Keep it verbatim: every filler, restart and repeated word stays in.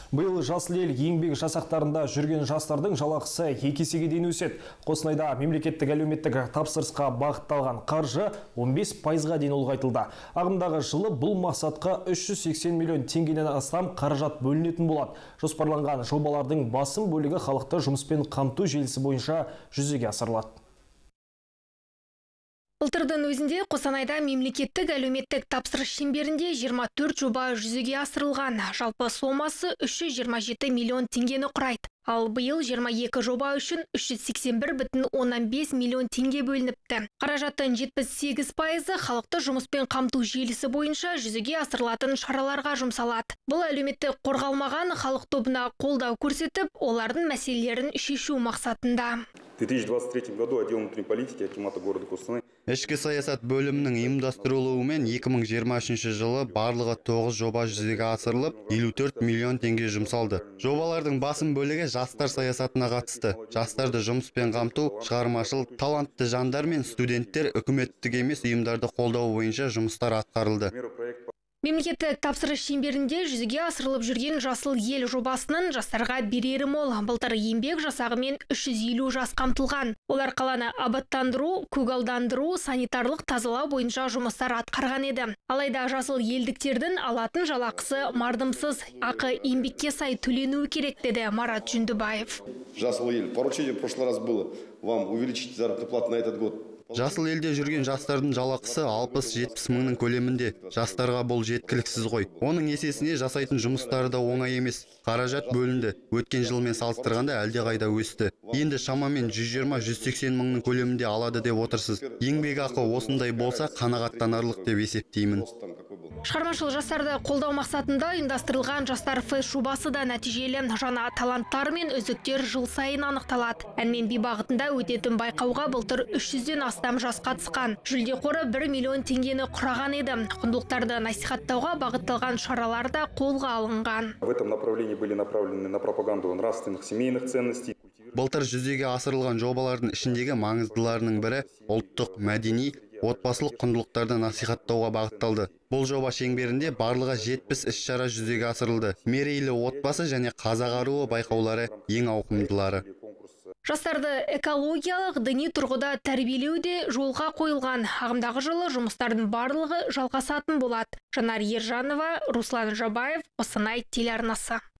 Биыл жасыл ел еңбек жасақтарында жүрген жастардың жалақысы екі есеге дейін өседі. Қостанайда мемлекеттік әлеуметтік тапсырысқа бағытталған қаржы он бес пайызға дейін ұлғайтылды. Ағымдағы жылы бұл мақсатқа үш жүз сексен миллион теңгеден астам қаражат бөлінетін болады. Жоспарланған жобалардың басым бөлігі халықты жұмыспен қамту желісі бойынша жүзеге асырылады. Былтырдың өзінде Қостанайда мемлекеттік әлеуметтік тапсырыс шеңберінде жиырма төрт жоба жүзеге асырылған. Жалпы сомасы үш жүз жиырма жеті миллион теңгені құрайды. Ал биыл жиырма екі жоба үшін үш жүз сексен бір бүтін оннан бес миллион теңге бөлініпті. Қаражаттың жетпіс сегіз пайызы халықты жұмыспен қамту желісі бойынша жүзеге асырылатын шараларға жұмсалады. Бұл әлеуметтік қорғалмаған халық тобына қолдау көрсетіп, олардың мәселелерін шешу мақсатында. В две тысячи двадцать третьем году отдел внутренней политики акимата города Қостанай Ішкі саясат бөлімінің ұйымдастырылуымен екі мың жиырма үшінші жылы барлығы тоғыз жоба жүзеге асырылып, елу төрт миллион теңге жұмсалды. Жобалардың басым бөлігі жастар саясатына қатысты. Жастарды жұмыспен қамту, шығармашыл, талантты жандар мен студенттер үкіметтік емес ұйымдарды қолдау бойынша жұмыстар атқарылды. Мемлекеттік тапсырыс шеңберінде жүзеге асырылып жүрген жасыл ел жобасының жастарға берері мол. Былтыр еңбек жасағымен үш жүз елу жас қамтылған. Олар қаланы абаттандыру, көгалдандыру, санитарлық тазалау бойынша жұмыстар атқарған еді. Алайда жасыл елдіктердің алатын жалақысы мардымсыз, ақы еңбекке сай төленуі керек деді Марат Жүндібаев. Жасыл ел, поручение в прошлый раз было вам увеличить заработную плату на этот год. Жасыл елде жүрген жастардың жалақысы алпыс жетпіс мыңның көлемінде. Жастарға бұл жеткіліксіз ғой. Оның есесіне жасайтын жұмыстары да оңай емес. Қаражат бөлінді. Өткен жылмен салыстырғанда әлдеқайда өсті. Енді шамамен жүз жиырма жүз сексен мыңның көлемінде алады деп отырсыз. Еңбек ақы осындай болса қанағаттанарлық деп есептеймін. Шығармашыл жастарды қолдау мақсатында ұйымдастырылған жастар фест жобасы да нәтижелі. Жаңа таланттар мен үздіктер жыл сайын анықталады. Ән мен би бағытында өтетін байқауға былтыр үш жүзден астам жас қатысқан. Жүлде қоры бір миллион теңгені құраған еді. Құндылықтарды насихаттауға бағытталған шаралар да қолға алынған. В этом направлении были направлены на пропаганду нравственных семейных ценностей. Былтыр жүзеге асырылған жобалардың ішіндегі маңыздыларының бірі ұлттық, мәдени, отбасылық құндылықтарды насихаттауға бағытталды. Бұл жоба шеңберінде барлығы жетпіс іс-шара жүзеге асырылды. Мерейлі отбасы және қазақ аруы байқаулары ең ауқымдылары. Жастарды экологиялық, діни тұрғыда тәрбиелеу де жолға қойылған. Ағымдағы жылы жұмыстардың барлығы жалғасатын болады. Жанар Ержанова, Руслан Жабаев, Қостанай телеарнасы.